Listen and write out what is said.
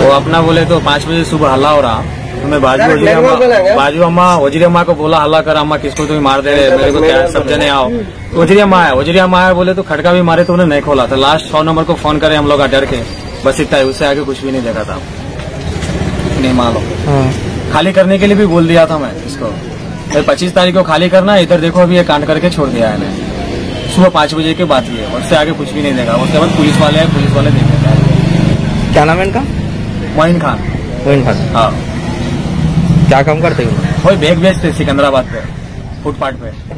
वो अपना बोले तो 5 बजे सुबह हल्ला हो रहा, तो मैं बाजू अम्मा वजीर अम्मा को बोला हल्ला कर अम्मा किसको तुम मार दे रहे, मेरे को क्या सब जने आओ। वजीर अम्मा आया बोले तो खड़का भी मारे तो उन्हें नहीं खोला था। लास्ट 100 नंबर को फोन करे हम लोग डर के, बस इतना है, उससे आगे कुछ भी नहीं देखा था। नहीं मालूम खाली करने के लिए भी बोल दिया था मैं इसको, 25 तारीख को खाली करना, इधर देखो अभी ये कांड करके छोड़ दिया है। सुबह 5 बजे की बात है, उससे आगे कुछ भी नहीं देखा। उसके बाद पुलिस वाले आए, पुलिस वाले देखे। क्या नाम है इनका? मोइन खान। हाँ, क्या काम करते हैं? वही बैग बेचते सिकंदराबाद पे, फुटपाथ पे।